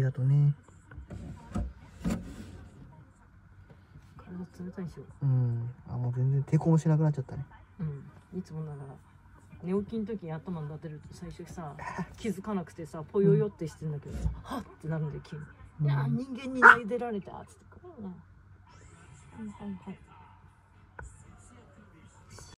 だとね。 体冷たいでしょ。 うん。あ、もう全然抵抗もしなくなっちゃったね。 うん。いつもなら寝起きの時に頭に当てると最初さ気づかなくてさぽよよってしてんだけどさ、はっってなるんで急に。いや人間に投げ出られたっつってからな。はいはいはい。